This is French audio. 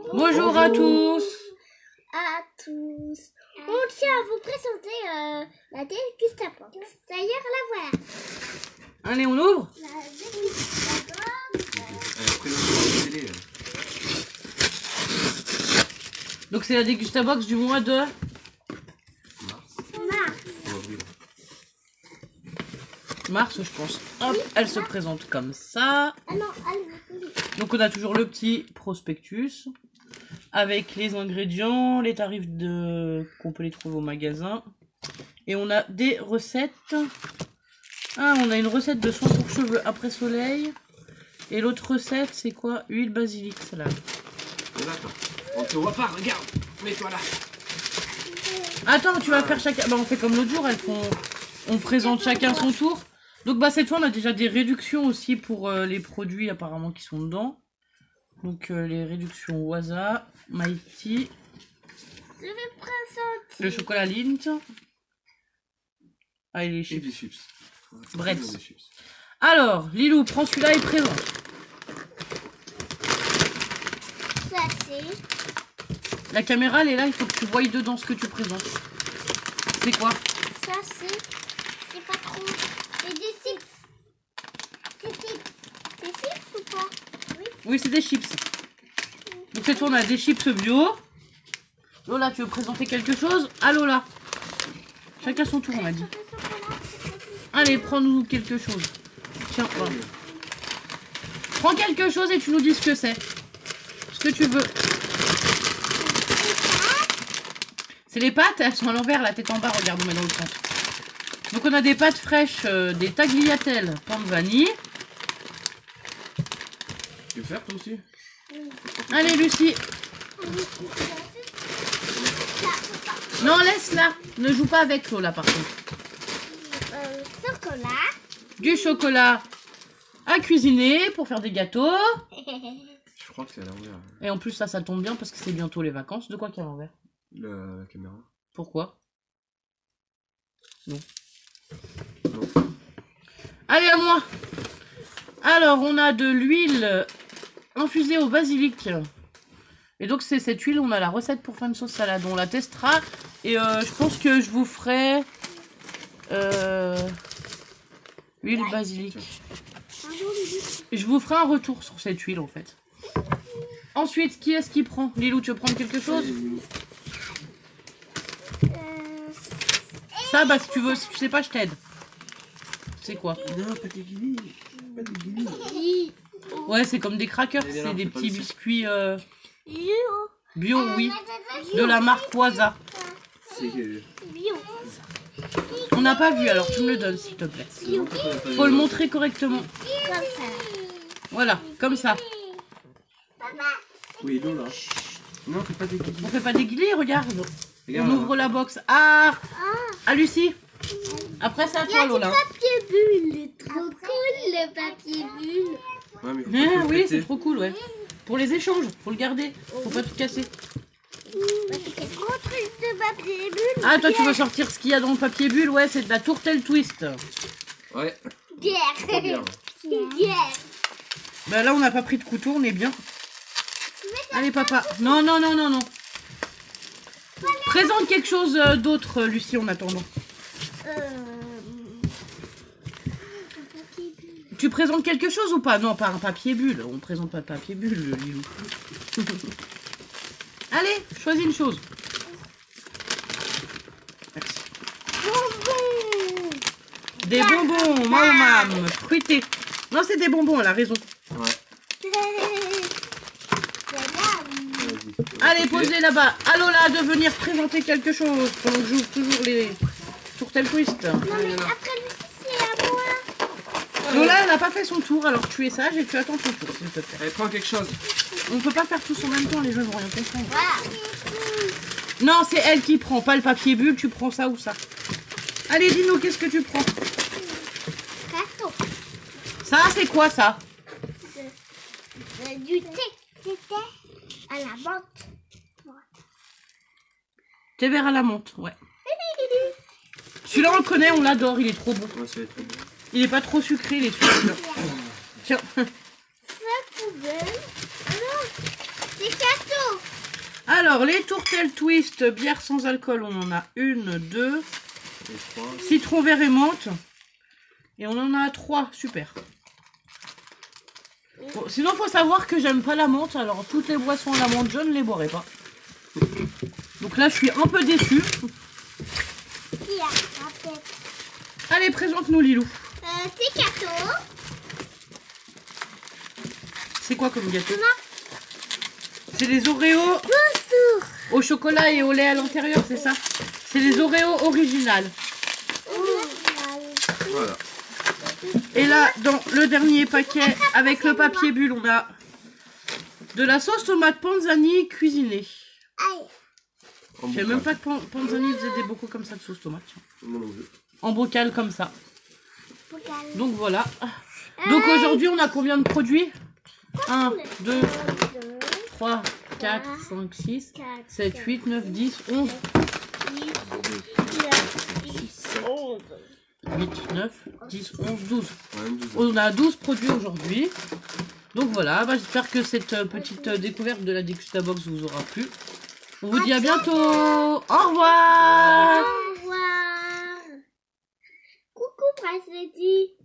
Bonjour à tous. On tient à vous présenter la dégustabox. D'ailleurs, la voilà. Allez, on ouvre. La dégustabox. Donc c'est la dégustabox du mois de mars, je pense. Hop, elle se présente comme ça. Ah non, allez. Donc on a toujours le petit prospectus avec les ingrédients, les tarifs qu'on peut les trouver au magasin. Et on a des recettes. Ah, on a une recette de soin pour cheveux après soleil. Et l'autre recette, c'est quoi? Huile basilic salade. D'accord. On te voit pas, regarde. Mets-toi là. Attends, tu vas faire chacun. Bah, on fait comme l'autre jour, on présente chacun son tour. Donc bah cette fois on a déjà des réductions aussi pour les produits apparemment qui sont dedans. Donc les réductions Waza, Mighty, Je vais présenter. le chocolat Lindt. Ah, et les Et chips. des chips. Bretz. Des chips. Alors, Lilou, prends celui-là et présente. Ça, c'est. La caméra elle est là, il faut que tu voies dedans ce que tu présentes. C'est quoi? Ça, c'est. C'est pas trop. C'est des chips. C'est chips ou pas? Oui. Oui, c'est des chips. Donc cette fois on a des chips bio. Lola, tu veux présenter quelque chose? Ah Lola. Chacun son tour on a dit. Allez, prends-nous quelque chose. Tiens, voilà. Prends quelque chose et tu nous dis ce que c'est. Ce que tu veux. C'est les pâtes, elles sont à l'envers, la tête en bas, regarde, on met dans le sens. Donc on a des pâtes fraîches, des tagliatelles, pain de vanille. Tu veux faire toi aussi? Allez Lucie. Non, laisse-la. Ne joue pas avec Lola par contre. Chocolat. Du chocolat à cuisiner pour faire des gâteaux. Je crois que c'est à l'envers. Et en plus ça tombe bien parce que c'est bientôt les vacances. De quoi qu'il y a à l'envers? La caméra. Pourquoi? Non. Non. Allez à moi. Alors on a de l'huile infusée au basilic. Et donc c'est cette huile, on a la recette pour faire une sauce salade. On la testera. Et je pense que je vous ferai huile basilic. Je vous ferai un retour sur cette huile en fait. Ensuite, qui est-ce qui prend? Lilou, tu veux prendre quelque chose? Ça, bah si tu veux, si tu sais pas, je t'aide. C'est quoi? Non, pas des guillis. Pas des guillis. Ouais, c'est comme des crackers, c'est des petits biscuits bio, oui. De la marque Waza. C'est Bio. On n'a pas vu, alors tu me le donnes s'il te plaît. Faut le montrer correctement. Comme ça. Voilà, comme ça. Oui, Lola. Non, fais pas des guillis. On fait pas des guillis, regarde. Regarde, On ouvre la box. Ah, Lucie. Après c'est à Il y a toi du Lola. papier bulle. Trop cool le papier bulle. Ouais, mais faut Ah, pas oui, fêter. c'est trop cool, ouais. Pour les échanges, faut le garder. Faut pas tout casser. Quel gros truc de papier bulle. Ah, toi tu veux sortir ce qu'il y a dans le papier bulle? Ouais, c'est de la tourtelle twist. Ouais, Bière. trop bien. Bière. Bah là on n'a pas pris de couteau, on est bien. Allez papa. Non, non, non, non, non. Présente quelque chose d'autre, Lucie, en attendant. Tu présentes quelque chose ou pas? Non, pas un papier bulle. On présente pas de papier bulle, Lilou. Allez, choisis une chose. Merci. Bonbon. Des bonbons, mam, fruités. Non, c'est des bonbons, elle a raison. Ouais. Vas-y. Allez, posez là-bas. À Lola de venir présenter quelque chose. Pendant que j'ouvre toujours les tourtelles twist. Non mais après lui c'est à moi. Lola, elle n'a pas fait son tour, alors tu es sage et tu attends ton tour, s'il te plaît. Allez, prends quelque chose. On peut pas faire tous en même temps, les jeunes vont rien comprendre. Voilà. Non, c'est elle qui prend, pas le papier bulle, tu prends ça ou ça. Allez, dis-nous, qu'est-ce que tu prends? Gâteau. Ça, c'est quoi ça? Du thé. Du thé à la menthe. Thé vert à la menthe, ouais. Celui-là, on le connaît, on l'adore, il est trop bon. Ouais, ça va être trop bon. Il est pas trop sucré, il est sucré. Tiens. Ça poubelle. Non, c'est gâteau. Alors, les tourtelles twist, bière sans alcool, on en a 1, 2. Et 3. Citron vert et menthe. Et on en a 3, super. Bon, sinon, faut savoir que j'aime pas la menthe. Alors, toutes les boissons à la menthe, je ne les boirai pas. Donc là, je suis un peu déçue. Qui a la tête? Allez, présente-nous, Lilou. C'est gâteau. C'est quoi comme gâteau? Maman. C'est les Oreos Bonjour. au chocolat et au lait à l'intérieur, c'est ça? C'est les Oreos originales. Voilà. Et là, dans le dernier paquet, avec le papier bulle, on a de la sauce tomate panzani cuisinée. Aïe. En Je savais même pas que panzani faisait des bocaux comme ça de sauce tomate. Moi non plus. En bocal comme ça. Regarde. Donc voilà. Donc aujourd'hui, on a combien de produits? 1, 2, 3, 4, 5, 6, 7, 8, 9, 10, 11. 8, 9, 10, 11, 12. Ouais, une douzaine. On a 12 produits aujourd'hui. Donc voilà, bah, j'espère que cette petite découverte de la Degustabox vous aura plu. On vous dit à bientôt. Au revoir. Au revoir. Coucou, Prince Lady.